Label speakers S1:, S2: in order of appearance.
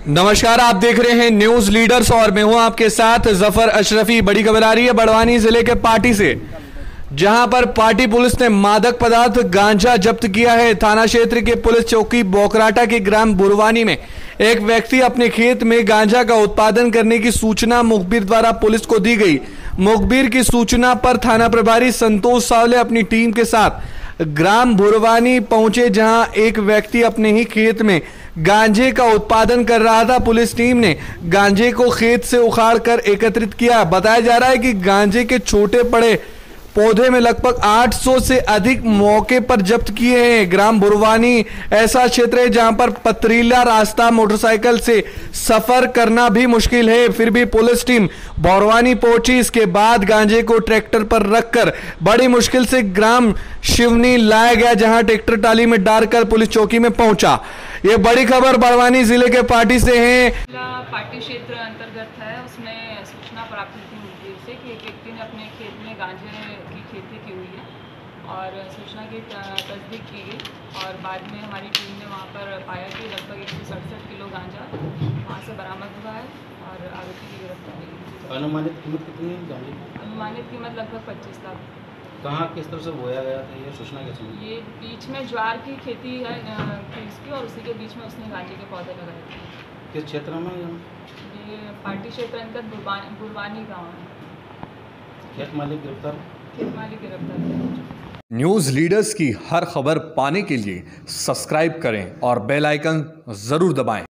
S1: नमस्कार, आप देख रहे हैं न्यूज लीडर्स और मैं हूं आपके साथ जफर अशरफी। बड़ी खबर आ रही है बड़वानी जिले के पाटी से, जहां पर पाटी पुलिस ने मादक पदार्थ गांजा जब्त किया है। थाना क्षेत्र के पुलिस चौकी बोकराटा के ग्राम बुरवानी में एक व्यक्ति अपने खेत में गांजा का उत्पादन करने की सूचना मुखबिर द्वारा पुलिस को दी गई। मुखबिर की सूचना पर थाना प्रभारी संतोष सावले अपनी टीम के साथ ग्राम बुरवानी पहुंचे, जहां एक व्यक्ति अपने ही खेत में गांजे का उत्पादन कर रहा था। पुलिस टीम ने गांजे को खेत से उखाड़ कर एकत्रित किया। बताया जा रहा है कि गांजे के छोटे बड़े पौधे में लगभग 800 से अधिक मौके पर जब्त किए हैं। ग्राम बुरवानी ऐसा क्षेत्र है जहां पर पथरीला रास्ता, मोटरसाइकिल से सफर करना भी मुश्किल है, फिर भी पुलिस टीम बुरवानी पहुंची। इसके बाद गांजे को ट्रैक्टर पर रखकर बड़ी मुश्किल से ग्राम शिवनी लाया गया, जहां ट्रैक्टर टाली में डालकर पुलिस चौकी में पहुंचा। ये बड़ी खबर बड़वानी जिले के पाटी से है।
S2: पाटी क्षेत्र अंतर्गत है, उसमें सूचना प्राप्त हुई थी मुखबिर से कि एक व्यक्ति ने अपने खेत में गांजे की खेती की हुई है और सूचना की तस्दीक की गई और बाद में हमारी टीम ने वहां पर पाया कि लगभग 167 किलो गांजा वहां से बरामद हुआ है और आरोपी की गिरफ्तारी की।
S3: अनुमानित कीमत कितनी है गांजे की?
S2: अनुमानित कीमत लगभग 25 लाख।
S3: कहाँ किस तरह से बोया गया था ये सूचना कैसे मिली?
S2: ये बीच में ज्वार की खेती है इसकी और उसी के बीच में उसने गांजे के पौधे लगाए थे।
S3: किस क्षेत्र में?
S2: ये पाटी क्षेत्र अंतर्गत बुरवानी गाँव है।
S3: खेत मालिक गिरफ्तार?
S2: खेत मालिक गिरफ्तार।
S1: न्यूज लीडर्स की हर खबर पाने के लिए सब्सक्राइब करें और बेल आइकन जरूर दबाएं।